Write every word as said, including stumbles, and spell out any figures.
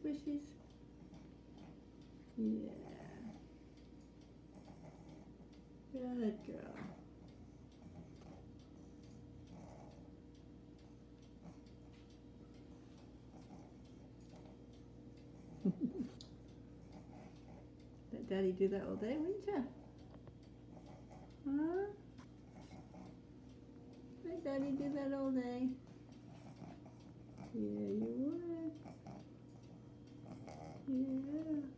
squishies? Yeah. Good girl. Let Daddy do that all day, wouldn't you? Huh? Let Daddy do that all day. Yeah, you would. Yeah.